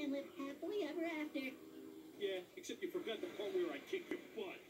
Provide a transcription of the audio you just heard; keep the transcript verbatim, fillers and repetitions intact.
and live happily ever after. Yeah, except you forgot the part where I kicked your butt.